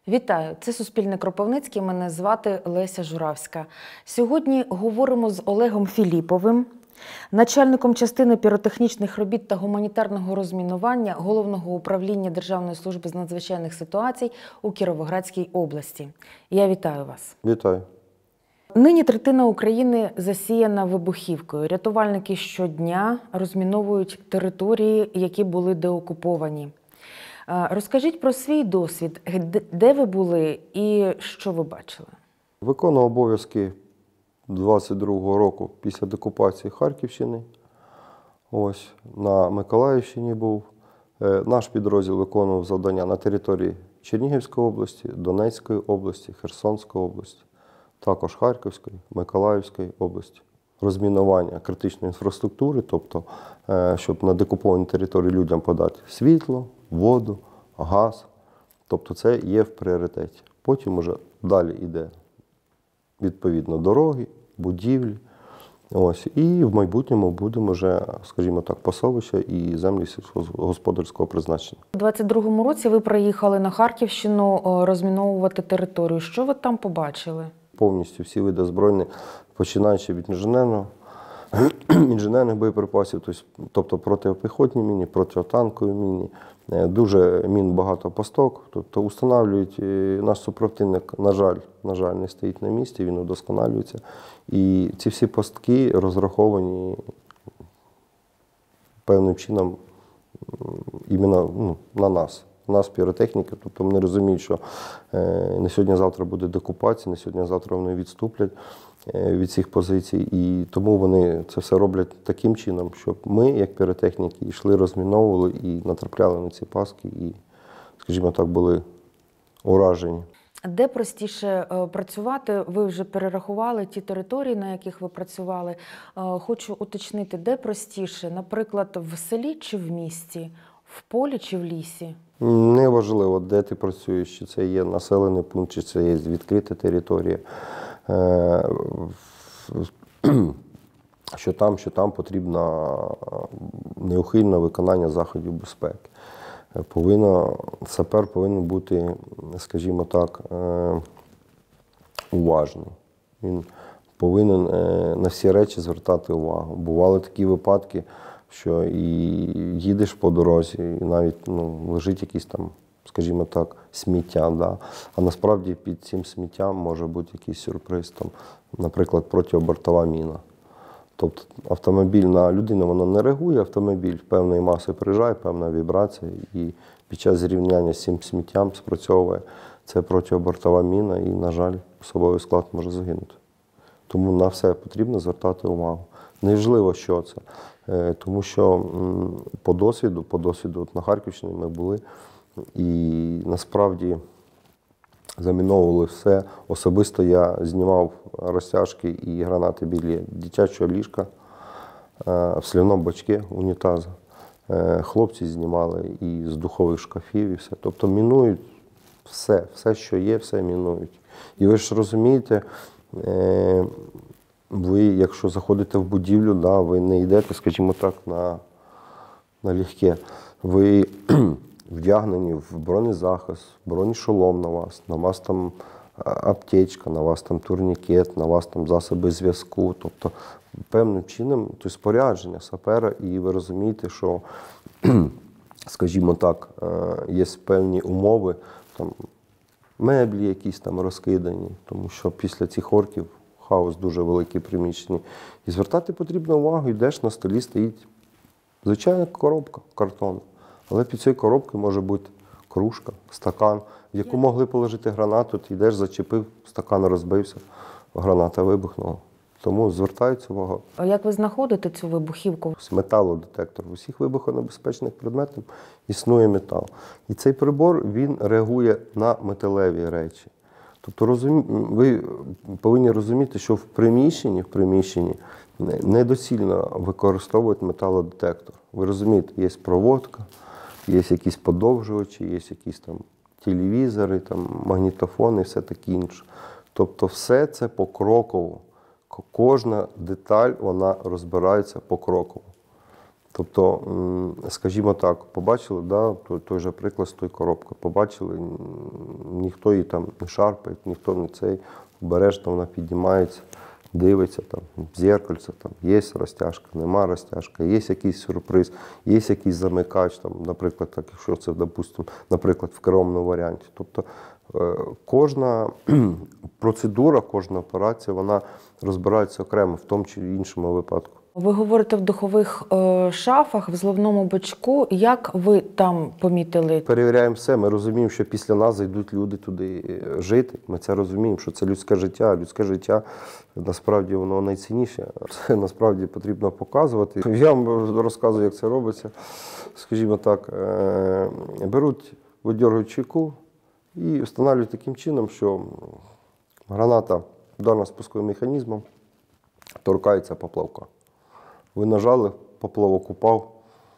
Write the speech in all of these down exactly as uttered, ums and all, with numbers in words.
Вітаю! Це Суспільне Кропивницький, мене звати Леся Журавська. Сьогодні говоримо з Олегом Філіповим, начальником частини піротехнічних робіт та гуманітарного розмінування Головного управління Державної служби з надзвичайних ситуацій у Кіровоградській області. Я вітаю вас. Вітаю. Нині третина України засіяна вибухівкою. Рятувальники щодня розміновують території, які були деокуповані. Розкажіть про свій досвід, де ви були і що ви бачили? Виконував обов'язки двадцять другого року після деокупації Харківщини. Ось, на Миколаївщині був. Наш підрозділ виконував завдання на території Чернігівської області, Донецької області, Херсонської області, також Харківської, Миколаївської області. Розмінування критичної інфраструктури, тобто, щоб на деокупованій території людям подати світло, воду, газ. Тобто це є в пріоритеті. Потім вже далі йде, відповідно, дороги, будівлі. Ось. І в майбутньому будемо вже, скажімо так, пасовища і землі сільськогосподарського призначення. У двадцять другому році ви приїхали на Харківщину розміновувати територію. Що ви там побачили? Повністю всі види озброєння, починаючи від інженерного, інженерних боєприпасів, тобто протипіхотні міни, протитанкові міни. Дуже мін багато посток, тобто встановлюють, наш супротивник, на жаль, на жаль, не стоїть на місці, він удосконалюється. І ці всі постки розраховані певним чином іменно ну, на нас. Нас, піротехніки, тобто вони розуміють, що не сьогодні-завтра буде деокупація, не сьогодні-завтра вони відступлять від цих позицій. І тому вони це все роблять таким чином, щоб ми, як піротехніки, йшли, розміновували і натрапляли на ці пастки і, скажімо так, були уражені. Де простіше працювати? Ви вже перерахували ті території, на яких ви працювали. Хочу уточнити, де простіше? Наприклад, в селі чи в місті? В полі чи в лісі? Неважливо, де ти працюєш, чи це є населений пункт, чи це є відкрита територія. Що там, що там потрібно неухильне виконання заходів безпеки. Повинно, сапер повинен бути, скажімо так, уважним. Він повинен на всі речі звертати увагу. Бували такі випадки, що і їдеш по дорозі, і навіть ну, лежить якийсь там, скажімо так, сміття. Да? А насправді під цим сміттям може бути якийсь сюрприз, там, наприклад, протибортова міна. Тобто автомобіль на людину воно не реагує, автомобіль певної маси приїжджає, певна вібрація, і під час зрівняння з цим сміттям спрацьовує це протибортова міна, і, на жаль, особовий склад може загинути. Тому на все потрібно звертати увагу. Неважливо, що це. Тому що по досвіду, по досвіду от на Харківщині ми були і насправді заміновували все. Особисто я знімав розтяжки і гранати біля дитячого ліжка, в слівному бачку унітазу. Хлопці знімали і з духових шкафів, і все. Тобто мінують все, все, що є, все мінують. І ви ж розумієте, ви, якщо заходите в будівлю, да, ви не йдете, скажімо так, на, на легке. Ви вдягнені в бронезахист, бронешолом на вас, на вас там аптечка, на вас там турнікет, на вас там засоби зв'язку. Тобто певним чином то спорядження сапера, і ви розумієте, що, скажімо так, є певні умови, там, меблі якісь там розкидані, тому що після цих орків хаос дуже великі приміщення. І звертати потрібно увагу, йдеш, на столі стоїть звичайна коробка картону. Але під цією коробкою може бути кружка, стакан, в яку могли положити гранату, ти йдеш, зачепив, стакан розбився, граната вибухнула. Тому звертаються увагу. А як ви знаходите цю вибухівку? Металодетектор. В усіх вибухонебезпечних предметах існує метал. І цей прибор, він реагує на металеві речі. Тобто розумі... ви повинні розуміти, що в приміщенні, в приміщенні недоцільно використовують металодетектор. Ви розумієте, є проводка, є якісь подовжувачі, є якісь там телевізори, там, магнітофони і все таке інше. Тобто все це покроково. Кожна деталь, вона розбирається покроково. Тобто, м, скажімо так, побачили, да, той, той же приклад з тою коробкою, побачили, м, ніхто її там не шарпає, ніхто не цей, обережно вона піднімається, дивиться, там, в зеркальце, там, є розтяжка, нема розтяжка, є якийсь сюрприз, є якийсь замикач, там, наприклад, так, якщо це, допустимо, наприклад, в керовному варіанті. Тобто, е, кожна процедура, кожна операція, вона розбирається окремо в тому чи іншому випадку. Ви говорите в духових е, шафах, в зливному бачку. Як ви там помітили? Перевіряємо все, ми розуміємо, що після нас зайдуть люди туди жити. Ми це розуміємо, що це людське життя. Людське життя, насправді, воно найцінніше. Це насправді потрібно показувати. Я вам розказую, як це робиться. Скажімо так, е, беруть, видьоргують чеку і встановлюють таким чином, що граната ударно-спусковим механізмом торкається поплавка. Ви нажали, поплавок упав,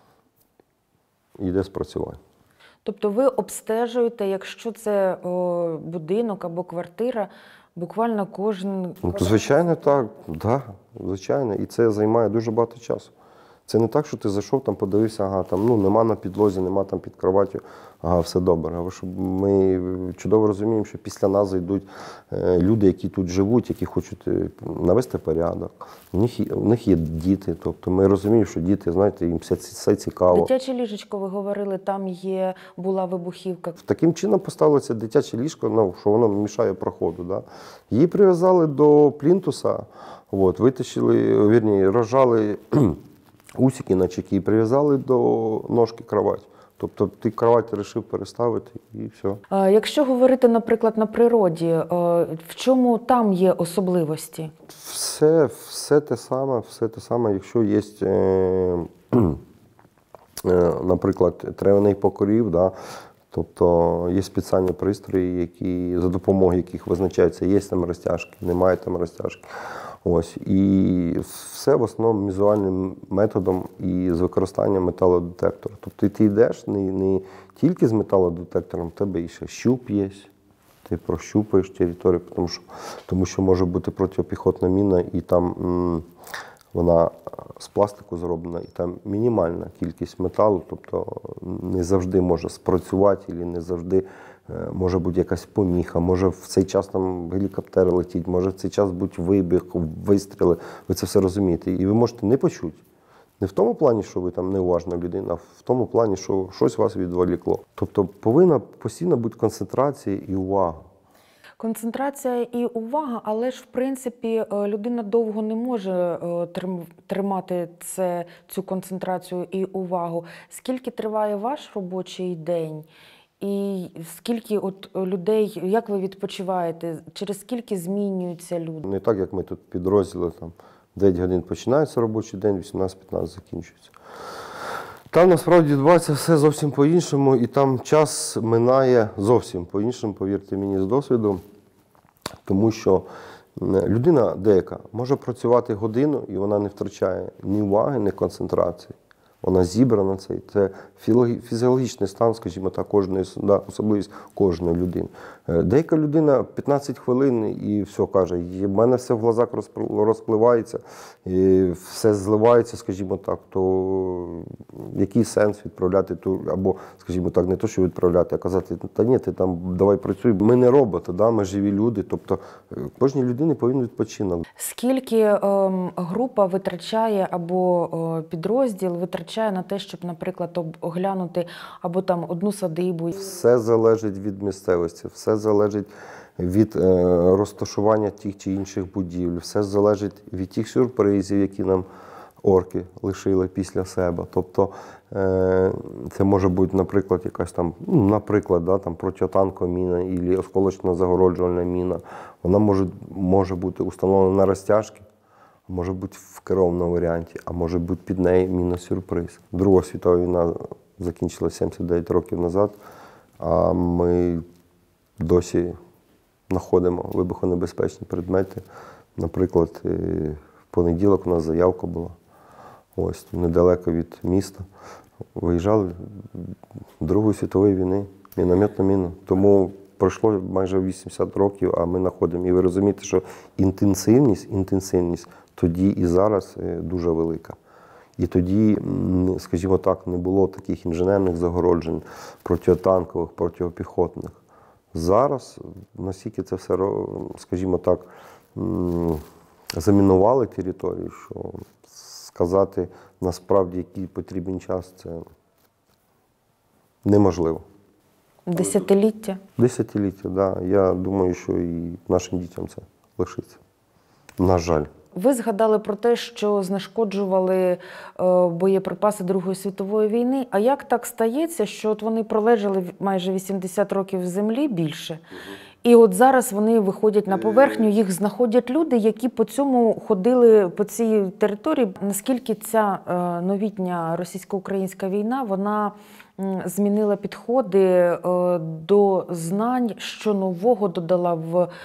і йде спрацювання. Тобто ви обстежуєте, якщо це о, будинок або квартира, буквально кожен... Ну, то, звичайно, так, да, звичайно. І це займає дуже багато часу. Це не так, що ти зайшов, там подивився, ага, там, ну, нема на підлозі, нема там під кроваттю, ага, все добре. А щоб ми чудово розуміємо, що після нас зайдуть е, люди, які тут живуть, які хочуть е, навести порядок. У них, є- у них є діти, тобто ми розуміємо, що діти, знаєте, їм все, все цікаво. Дитяче ліжечко, ви говорили, там є, була вибухівка. Таким чином поставилося дитяче ліжко, ну, що воно мішає проходу. Да? Її прив'язали до плінтуса, от, витащили, вірні, розжали усики на чеки і прив'язали до ножки кровать. Тобто ти кровать вирішив переставити і все. Е, Якщо говорити, наприклад, на природі, е, в чому там є особливості? Все, все те саме, все те саме, якщо є, е, е, наприклад, трав'яний покрив, да, тобто є спеціальні пристрої, які, за допомогою яких визначається, є там розтяжки, немає там розтяжки. Ось. І все в основному візуальним методом і з використанням металодетектора. Тобто ти йдеш не, не тільки з металодетектором, в тебе і ще щуп є. Ти прощупаєш територію, тому що, тому що може бути протипіхотна міна, і там м, вона з пластику зроблена, і там мінімальна кількість металу, тобто не завжди може спрацювати, і не завжди е, може бути якась поміха, може в цей час там гелікоптер летить, може в цей час бути вибіг, вистріли, ви це все розумієте. І ви можете не почути. Не в тому плані, що ви там неуважна людина, а в тому плані, що щось вас відволікло. Тобто повинна постійно бути концентрація і увага. Концентрація і увага, але ж, в принципі, е, людина довго не може е, трим- тримати це, цю концентрацію і увагу. Скільки триває ваш робочий день? І скільки от людей, як ви відпочиваєте, через скільки змінюються люди? Не так, як ми тут підрозділи, там дев'ять годин починається робочий день, вісімнадцять-п'ятнадцять закінчується. Там насправді відбувається все зовсім по-іншому, і там час минає зовсім по-іншому, повірте мені, з досвіду. Тому що людина деяка може працювати годину, і вона не втрачає ні уваги, ні концентрації. Вона зібрана цей. Це фізіологічний стан, скажімо так, кожної, да, особливість кожної людини. Деяка людина п'ятнадцять хвилин і все каже, в мене все в глазах розпливається, і все зливається, скажімо так, то який сенс відправляти ту, або, скажімо так, не то, що відправляти, а казати, та ні, ти там давай працюй. Ми не роботи, да, ми живі люди, тобто кожній людині повинен відпочинок. Скільки ем, група витрачає або е, підрозділ витрачає на те, щоб, наприклад, об- оглянути або там одну садибу? Все залежить від місцевості, все залежить від е, розташування тих чи інших будівель, все залежить від тих сюрпризів, які нам орки лишили після себе. Тобто е, це може бути, наприклад, якась там, ну, наприклад, да, там протитанкова міна або осколочно загороджувальна міна. Вона може, може бути установлена на розтяжки, може бути в керовному варіанті, а може бути під нею міна-сюрприз. Друга світова війна закінчилася сімдесят дев'ять років назад, а ми досі знаходимо вибухонебезпечні предмети. Наприклад, в понеділок у нас заявка була, ось недалеко від міста. Виїжджали Другої світової війни, мінометна міна. Тому пройшло майже вісімдесят років, а ми знаходимо. І ви розумієте, що інтенсивність, інтенсивність тоді і зараз дуже велика. І тоді, м, скажімо так, не було таких інженерних загороджень, протитанкових, протипіхотних. Зараз настільки це все, ро- скажімо так, м, замінували територію, що сказати насправді, який потрібен час, це неможливо. Десятиліття. Десятиліття, так. Да. Я думаю, що і нашим дітям це лишиться. На жаль. Ви згадали про те, що знешкоджували е, боєприпаси Другої світової війни. А як так стається, що от вони пролежали в- майже вісімдесят років в землі більше, і от зараз вони виходять на поверхню, їх знаходять люди, які по цьому ходили по цій території. Наскільки ця е, новітня російсько-українська війна, вона м, змінила підходи е, до знань, що нового додала в, е,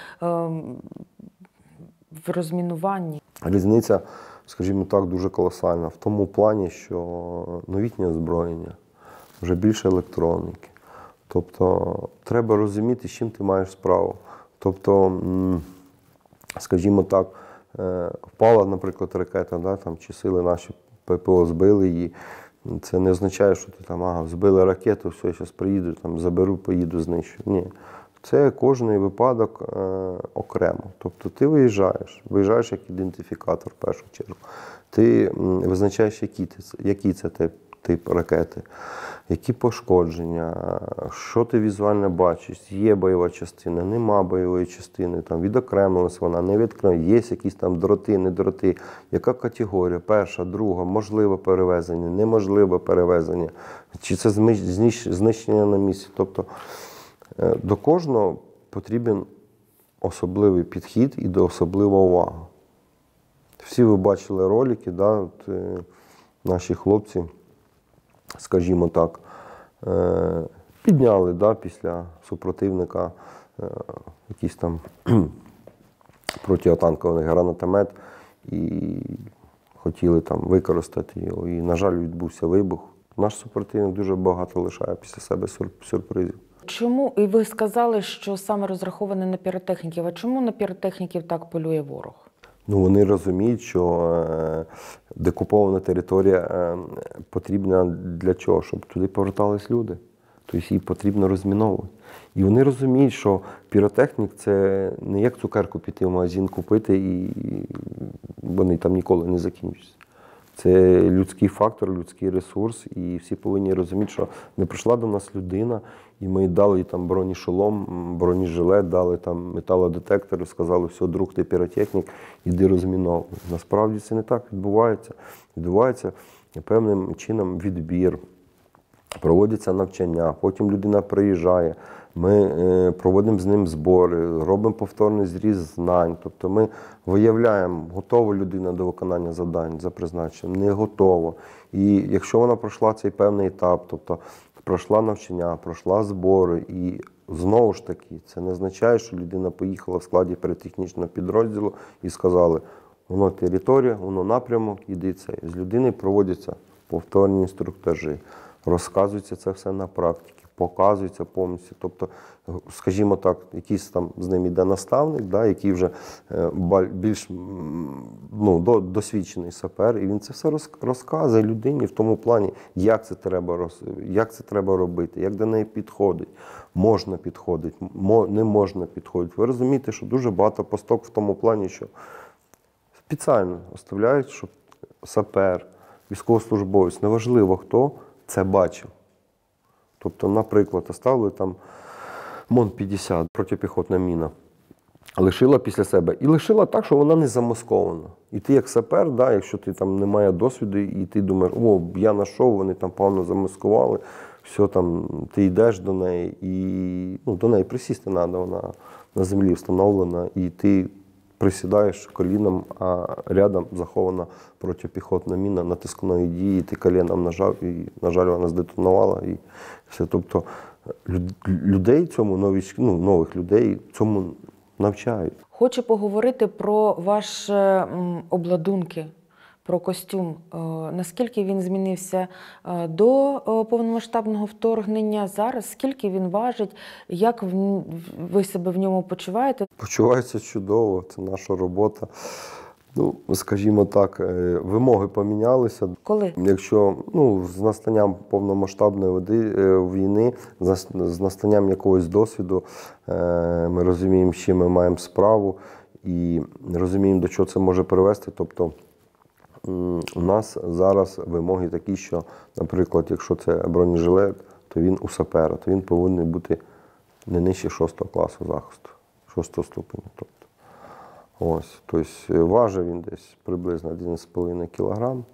в розмінуванні? Різниця, скажімо так, дуже колосальна в тому плані, що новітнє озброєння, вже більше електроніки. Тобто треба розуміти, з чим ти маєш справу. Тобто, м, скажімо так, е, впала, наприклад, ракета, да, там, чи сили наші ППО збили її. Це не означає, що ти там, ага, збили ракету, все, я зараз приїду, там, заберу, поїду, знищу. Ні. Це кожний випадок е, окремо. Тобто ти виїжджаєш, виїжджаєш як ідентифікатор в першу чергу. Ти м, визначаєш, який, ти, який це тип, тип ракети, які пошкодження, що ти візуально бачиш, є бойова частина, нема бойової частини, там, відокремилась вона, не відокремилась, є якісь там дроти, не дроти, яка категорія, перша, друга, можливе перевезення, неможливе перевезення, чи це зміщ- знищення на місці. Тобто, Е, до кожного потрібен особливий підхід і до особлива увага. Всі ви бачили ролики, да, от, е, наші хлопці, скажімо так, е, підняли, да, після супротивника е, якийсь там протитанковий гранатомет і хотіли там використати його. І, на жаль, відбувся вибух. Наш супротивник дуже багато лишає після себе сюр- сюрпризів. Чому, і ви сказали, що саме розраховане на піротехніків, а чому на піротехніків так полює ворог? Ну, вони розуміють, що е, декупована територія е, потрібна для чого? Щоб туди повертались люди. Тобто її потрібно розміновувати. І вони розуміють, що піротехнік – це не як цукерку піти в магазин купити, і вони там ніколи не закінчаться. Це людський фактор, людський ресурс, і всі повинні розуміти, що не прийшла до нас людина, і ми дали їй там бронешолом, бронежилет, дали там металодетектор, сказали, все, друг, ти піротехнік, іди розміновуй. Насправді це не так відбувається. Відбувається певним чином відбір, проводяться навчання, потім людина приїжджає, ми е, проводимо з ним збори, робимо повторний зріз знань. Тобто ми виявляємо, готова людина до виконання завдань за призначенням, не готова. І якщо вона пройшла цей певний етап, тобто пройшла навчання, пройшла збори, і знову ж таки, це не означає, що людина поїхала в складі піротехнічного підрозділу і сказали, воно територія, воно напрямок, іди це. З людини проводяться повторні інструктажі, розказується це все на практиці, показується повністю. Тобто, скажімо так, якийсь там з ним іде наставник, да, який вже е, ба- більш м, ну, до, досвідчений сапер, і він це все роз- розказує людині в тому плані, як це треба, роз, як це треба робити, як до неї підходить. Можна підходити, мо, не можна підходити. Ви розумієте, що дуже багато посток в тому плані, що спеціально оставляють, щоб сапер, військовослужбовець, неважливо хто, це бачив. Тобто, наприклад, оставили там МОН п'ятдесят, протипіхотна міна, лишила після себе. І лишила так, що вона не замаскована. І ти як сапер, да, якщо ти там не має досвіду, і ти думаєш, о, я знайшов, вони там погано замаскували, все там, ти йдеш до неї, і ну, до неї присісти треба, вона на землі встановлена, і ти присідаєш коліном, а рядом захована протипіхотна міна натискної дії, ти коленом нажав, і, на жаль, вона здетонувала. І все. Тобто людей цьому, нові, ну, нових людей цьому навчають. Хочу поговорити про ваші м, обладунки, про костюм. Е, Наскільки він змінився е, до е, повномасштабного вторгнення, зараз, скільки він важить, як в- ви себе в ньому почуваєте? Почувається чудово, це наша робота. Ну, скажімо так, е, вимоги помінялися. Коли? Якщо ну, з настанням повномасштабної води, е, війни, з нас- з настанням якогось досвіду, е, ми розуміємо, з чим ми маємо справу і розуміємо, до чого це може привести. Тобто м, у нас зараз вимоги такі, що, наприклад, якщо це бронежилет, то він у сапера, то він повинен бути не нижче шостого класу захисту, шостого ступеня. Тобто. Ось, тобто важив він десь приблизно один з половиною кілограм.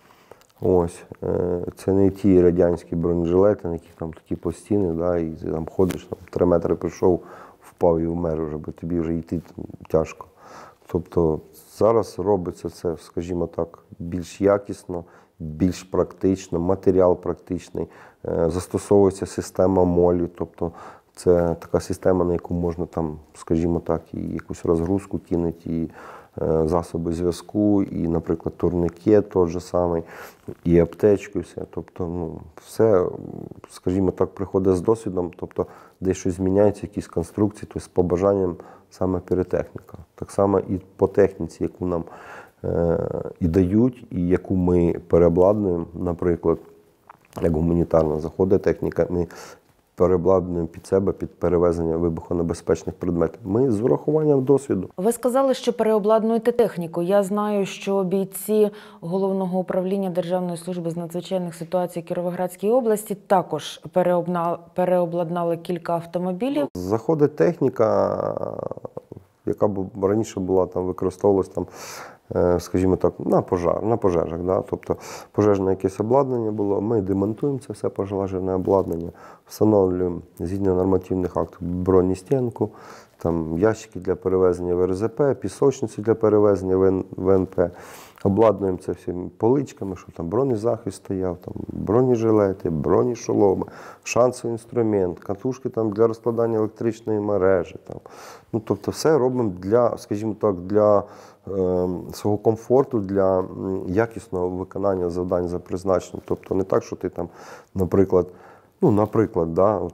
Ось, е, це не ті радянські бронежилети, на яких там такі пластини, да, і ти там ходиш, там, три метри прийшов, впав і вмер вже, бо тобі вже йти тяжко. Тобто зараз робиться це, скажімо так, більш якісно, більш практично, матеріал практичний, е, застосовується система молі, тобто це така система, на яку можна там, скажімо так, і якусь розгрузку кинути, і е, засоби зв'язку, і, наприклад, турникет той же самий, і аптечку, і все. Тобто, ну, все, скажімо так, приходить з досвідом, тобто десь щось зміняється, якісь конструкції, тобто з побажанням саме піротехніка. Так само і по техніці, яку нам е, і дають, і яку ми переобладнуємо, наприклад, як гуманітарна заходить техніка, ми переобладнуємо під себе, під перевезення вибухонебезпечних предметів. Ми з врахуванням досвіду. Ви сказали, що переобладнуєте техніку. Я знаю, що бійці Головного управління Державної служби з надзвичайних ситуацій Кіровоградської області також переобна- переобладнали кілька автомобілів. Заходить техніка, яка б раніше була там, використовувалась там, е, скажімо так, на пожар, на пожежах. Да? Тобто пожежне якесь обладнання було, ми демонтуємо це все пожежне обладнання, встановлюємо згідно нормативних актів бронестінку, там ящики для перевезення в ер зе пе, пісочниці для перевезення в ен пе. Обладнуємо це всіми поличками, що там бронезахист стояв, там бронежилети, бронешоломи, шансовий інструмент, катушки там для розкладання електричної мережі. Там. Ну, тобто все робимо для, скажімо так, для е, свого комфорту, для м, якісного виконання завдань за призначенням. Тобто не так, що ти там, наприклад, ну, наприклад, да, от,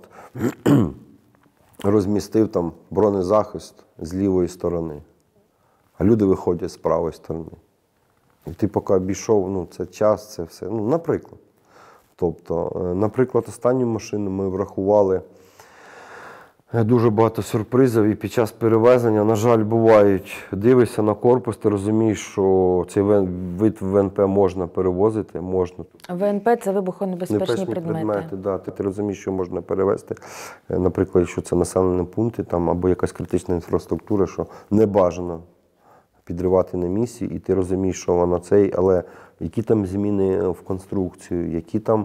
розмістив там бронезахист з лівої сторони, а люди виходять з правої сторони. І ти поки обійшов, ну, це час, це все. Ну, наприклад. Тобто, е, наприклад, останню машину ми врахували е, дуже багато сюрпризів, і під час перевезення, на жаль, бувають, дивишся на корпус, ти розумієш, що цей вен- вид в ен пе можна перевозити, можна. В ен пе – це вибухонебезпечні Небезпечні предмети. предмети, да. Ти, ти розумієш, що можна перевезти. Е, Наприклад, якщо це населені пункти там, або якась критична інфраструктура, що не бажано підривати на місці, і ти розумієш, що вона цей, але які там зміни в конструкцію, які там,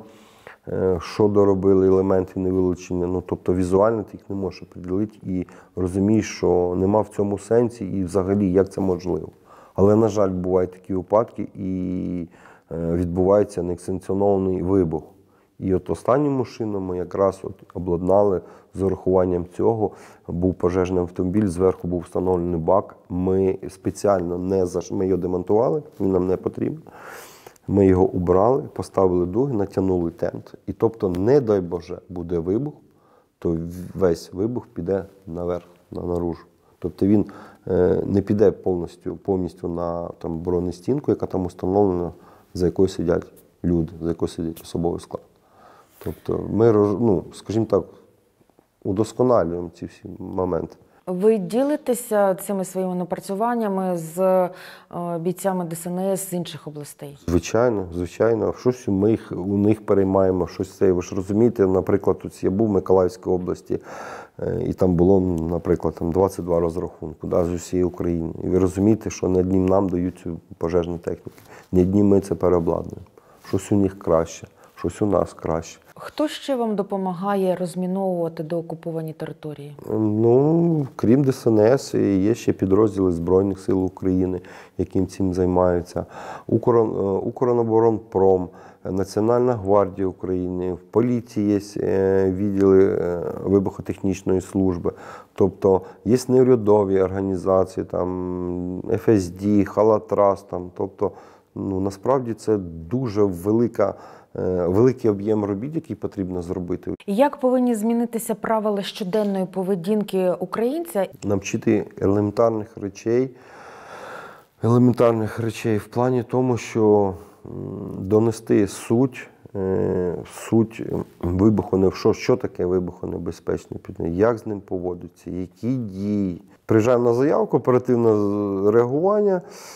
е, що доробили елементи невилучення, ну, тобто візуально ти їх не можеш оприділити і розумієш, що нема в цьому сенсі і взагалі як це можливо. Але, на жаль, бувають такі випадки і е, відбувається несанкціонований вибух. І от останню машину ми якраз от обладнали з урахуванням цього. Був пожежний автомобіль, зверху був встановлений бак. Ми спеціально не заш... ми його демонтували, він нам не потрібен. Ми його убрали, поставили дуги, натягнули тент. І тобто, не дай Боже, буде вибух, то весь вибух піде наверх, на наружу. Тобто він е, не піде повністю, повністю на там, бронестінку, яка там установлена, за якою сидять люди, за якою сидять особовий склад. Тобто ми, ну, скажімо так, удосконалюємо ці всі моменти. Ви ділитеся цими своїми напрацюваннями з е, бійцями де ес ен ес з інших областей? Звичайно, звичайно. Щось ми їх, у них переймаємо, щось це. Ви ж розумієте, наприклад, тут я був в Миколаївській області, е, і там було, наприклад, там двадцять два розрахунку, да, з усієї України. І ви розумієте, що не одним нам дають цю пожежну техніку, не одним ми це переобладнуємо. Щось у них краще, щось у нас краще. Хто ще вам допомагає розміновувати деокуповані території? Ну, крім де ес ен ес, є ще підрозділи Збройних сил України, яким цим займаються. Укрон- Укроборонпром, Національна гвардія України, в поліції є відділи вибухотехнічної служби. Тобто є неурядові організації, там, еф ес ді, Халатрас. Там, тобто, ну, насправді це дуже велика великий об'єм робіт, який потрібно зробити. Як повинні змінитися правила щоденної поведінки українця? Навчити елементарних речей, елементарних речей в плані тому, що донести суть, суть вибуху, що, що таке вибухонебезпечний предмет, як з ним поводиться, які дії. Приїжджаємо на заявку, оперативне реагування,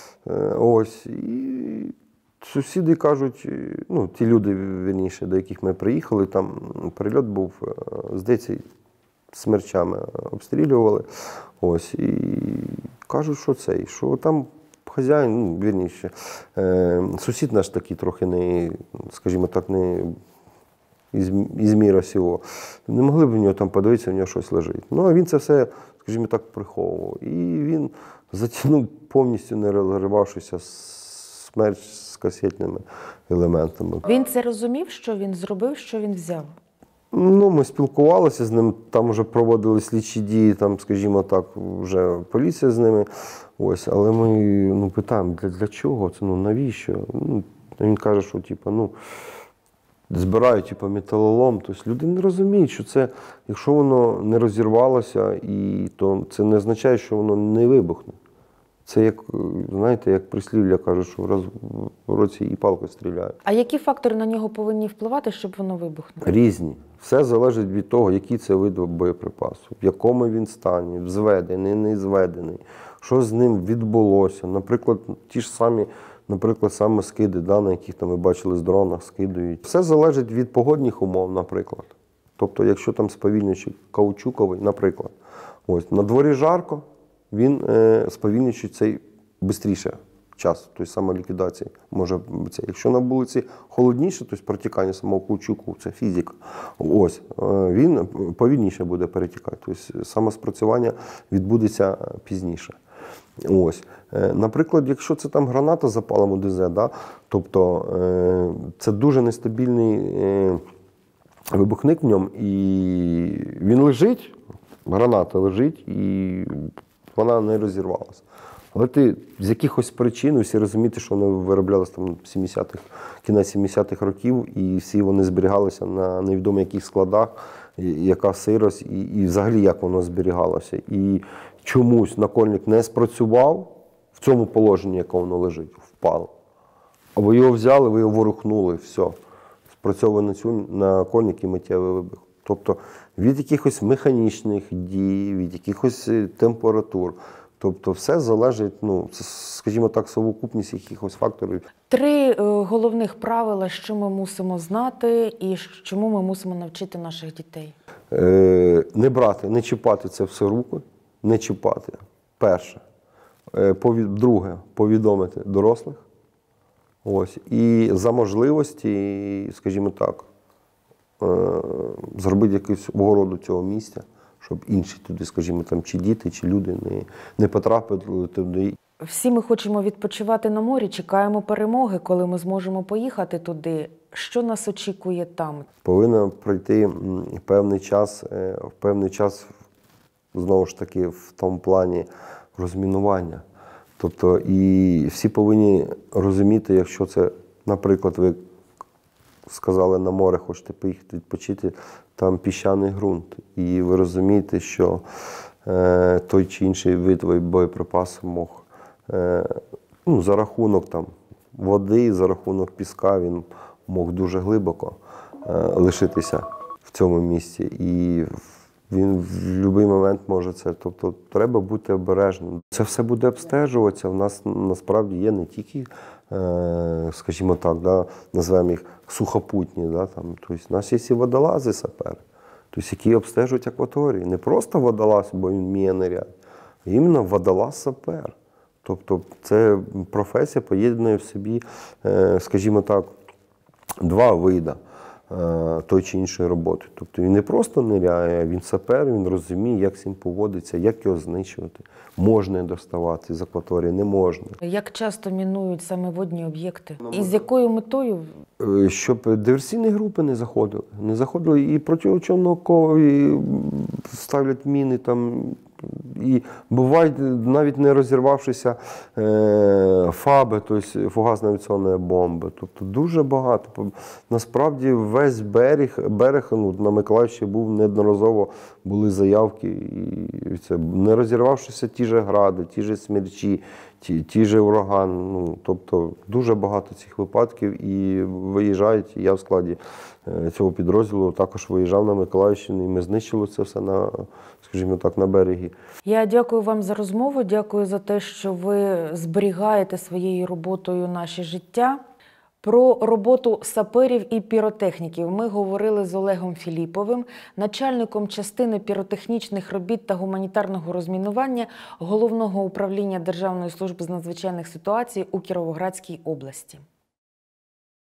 ось, і сусіди кажуть, ну, ті люди, вірніше, до яких ми приїхали, там прильот був, здається, смерчами обстрілювали, ось, і кажуть, що це, і що там хазяїн, ну, вірніше, е, сусід наш такий трохи не, скажімо так, не із, із міра сього. Не могли б в нього там подивитися, в нього щось лежить. Ну, а він це все, скажімо так, приховував. І він затягнув повністю, не розривавшися, смерч з касетними елементами. Він це розумів, що він зробив, що він взяв? Ну, ми спілкувалися з ним, там вже проводили слідчі дії, там, скажімо так, вже поліція з ними. Ось, але ми, ну, питаємо, для, для чого це, ну, навіщо? Ну, він каже, що типу, ну, збирають типу, металолом. Тобто люди не розуміють, що це, якщо воно не розірвалося, і, то це не означає, що воно не вибухне. Це як, знаєте, як прислів'я кажуть, що в роз- в році і палкою стріляють. А які фактори на нього повинні впливати, щоб воно вибухнуло? Різні. Все залежить від того, який це вид боєприпасу, в якому він стані, зведений, не зведений, що з ним відбулося. Наприклад, ті ж самі, наприклад, саме скиди, да, на яких там ви бачили з дрона, скидують. Все залежить від погодних умов, наприклад. Тобто, якщо там сповільнюючий каучуковий, наприклад, ось на дворі жарко, він е, сповільнюючий цей швидше час, тобто самоліквідації може це. Якщо на вулиці холодніше, тобто протікання самого каучуку, це фізика. Ось, е, він повільніше буде перетікати, тобто самоспрацювання відбудеться пізніше. Ось. Е, наприклад, якщо це там граната запалом у ДЗ, да, тобто е, це дуже нестабільний е, вибухник в ньому, і він лежить, граната лежить, і вона не розірвалася. Але ти з якихось причин, всі розумієте, що вони вироблялися там сімдесятих, кінець сімдесятих років, і всі вони зберігалися на невідомо яких складах, яка сирость, і, і взагалі як воно зберігалося. І чомусь накольник не спрацював в цьому положенні, яке воно лежить, впало. Або його взяли, ви його ворухнули, все. Спрацьовує на цю накольник і миттєвий вибух. Тобто від якихось механічних дій, від якихось температур. Тобто все залежить, ну, скажімо так, совокупність якихось факторів. Три е, головних правила, що ми мусимо знати і чому ми мусимо навчити наших дітей. Е, не брати, не чіпати це все руки, не чіпати. Перше. Е, пові... Друге, повідомити дорослих. Ось. І за можливості, скажімо так, е, зробити якусь огороду цього місця, щоб інші туди, скажімо, там, чи діти, чи люди не, не потрапили туди. Всі ми хочемо відпочивати на морі, чекаємо перемоги, коли ми зможемо поїхати туди. Що нас очікує там? Повинен пройти м, певний час, е, певний час, знову ж таки, в тому плані розмінування. Тобто і всі повинні розуміти, якщо це, наприклад, ви сказали, на море хочете поїхати відпочити, там піщаний ґрунт. І ви розумієте, що е, той чи інший вид боєприпасу мог е, ну, за рахунок там, води, за рахунок піска, він мог дуже глибоко е, лишитися в цьому місці. І він в будь-який момент може це. Тобто треба бути обережним. Це все буде обстежуватися. У нас насправді є не тільки, е, скажімо так, да, назвемо їх сухопутні. Да, там. Тобто у нас є і водолази сапери, тобто, які обстежують акваторії. Не просто водолаз, бо він вміє ниряти, а іменно водолаз-сапер. Тобто це професія поєднує в собі, е, скажімо так, два види той чи іншої роботи. Тобто він не просто ниряє, а він сапер, він розуміє, як з цим поводиться, як його знищувати. Можна доставати з акваторії, не можна. Як часто мінують саме водні об'єкти? І з якою метою? Щоб диверсійні групи не заходили. Не заходили і протиочонного кові ставлять міни там. І бувають, навіть не розірвавшися е, фаби, тобто фугасно-авіаційні бомби. Тобто дуже багато. Насправді весь берег, берег ну, на Миколаївщині був неодноразово, були заявки. І це, не розірвавшися ті ж гради, ті ж смерчі, ті, ті же ураган. Ну, тобто дуже багато цих випадків і виїжджають. Я в складі е, цього підрозділу також виїжджав на Миколаївщину, і ми знищили це все на, скажімо так, на берегі. Я дякую вам за розмову, дякую за те, що ви зберігаєте своєю роботою наше життя. Про роботу саперів і піротехніків ми говорили з Олегом Філіповим, начальником частини піротехнічних робіт та гуманітарного розмінування Головного управління Державної служби з надзвичайних ситуацій у Кіровоградській області.